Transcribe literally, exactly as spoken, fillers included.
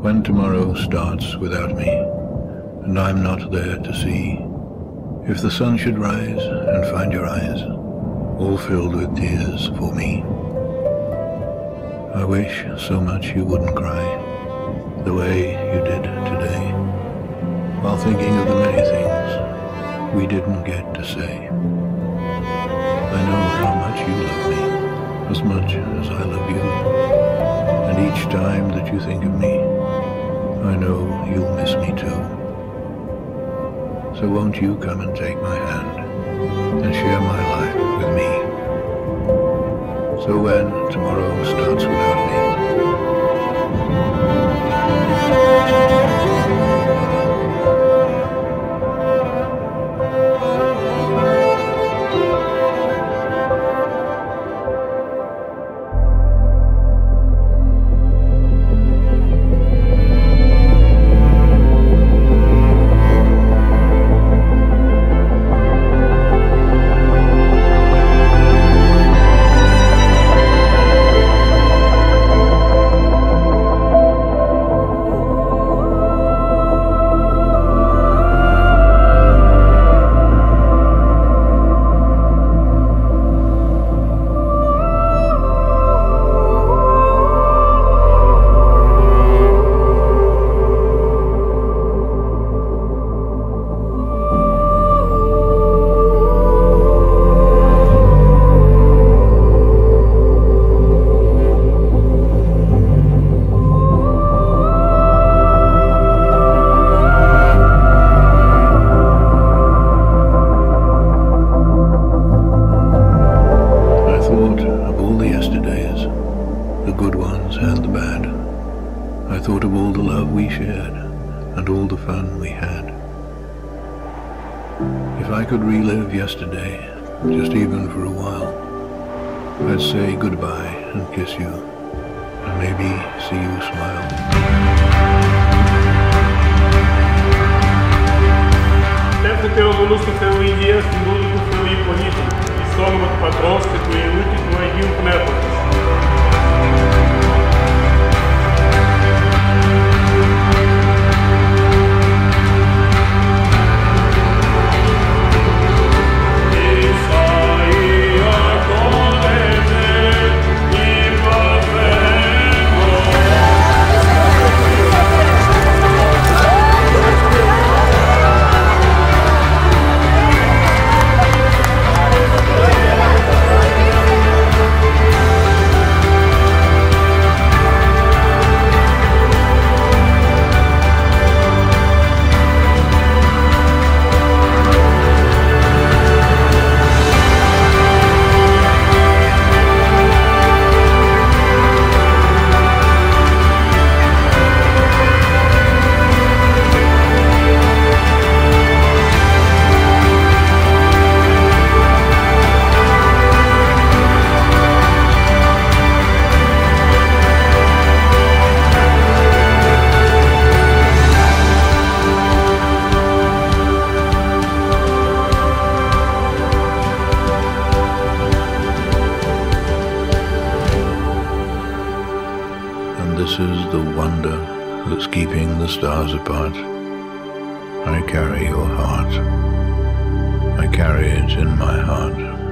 When tomorrow starts without me, and I'm not there to see, if the sun should rise and find your eyes all filled with tears for me, I wish so much you wouldn't cry the way you did today, while thinking of the many things we didn't get to say. I know how much you love me, as much as I love you, and each time that you think of me, I know you'll miss me too. So won't you come and take my hand and share my life with me? So when tomorrow starts without me, and the bad. I thought of all the love we shared and all the fun we had. If I could relive yesterday, just even for a while, I'd say goodbye and kiss you, and maybe see you smile. Pentru теодолу со Фелуидия, символу по Фелуи Понитум, и сонмът патронски, кои лути, но един кметът. This is the wonder that's keeping the stars apart. I carry your heart. I carry it in my heart.